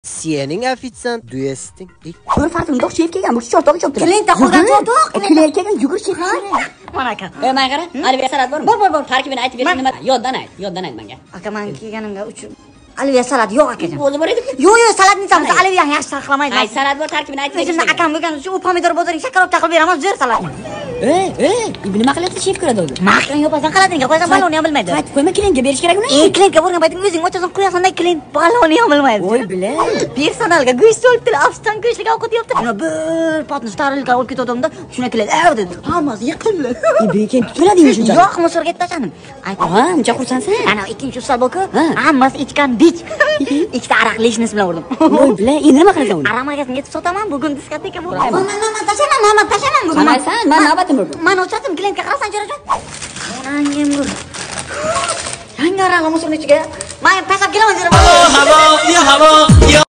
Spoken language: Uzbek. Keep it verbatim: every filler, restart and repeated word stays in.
Sening ofitsiant duesting. Ko'r farqi undoq chef kelgan, bu chortoq chopdi. Klient qo'ldan chortoq. Klient kelgan yugur chef. Mana aka. E, men qara, Alviya salat bormi? Bor, bor, bor. Tarkibini aytib bering, nima? Yoddan ayt, yoddan ayt menga. Aka, men kelganimga uchun Alviya salat yo'q akajon. O'zi bor edi. Yo'q, yo'q, salatni chamsa Alviyani yaxshi sarxlamaydi. Ay, salat bor, tarkibini aytib O'zimni bering. akam bo'lgani uchun u pomidor bozoring shakarop taqib beraman, zo'r salat. Ey, ey, nima qilyapti chef ko'radi o'zi? Maqin yo'pasan qaladinga qo'yasan, balonni ham bilmaydi. Aytib qo'yma, klientga berish kerak uni. Ey, klientga borgan paytingda o'zing ochasan, qo'yasan-da, klient balonni ham bilmaydi. Voy, bilan. Personalga go'sht olibdi, afsusdan go'shtga ovqat yopdi. Mana bir potni starilga olib ketganimda, shuna keladi. "Ey" dedi. Hammasi yiqildi. E, bekin tutiladimi shuncha? Yo'q, musorga tashadim. Aytdim. Ha, uncha xursandsan? Ana ikkinchi usta bo'lku, hammasi ichgan dich. Ikkita aroq leshnis bilan urdim. Voy, bilan, endi nima qilasan uni? Aroq magazinga yetib sotaman, bugun diskoteka bo'lmaydi. Men men tashaman, men tashaman bugun. Qanaysan? Men navbatim bo'ldi. Men o'chadim, klientga qarasan jo'rajon. Menangim bu. Yangi aroq musorni ichiga. Men tashlab kelaman dedim. Havo, havo, yo havo, yo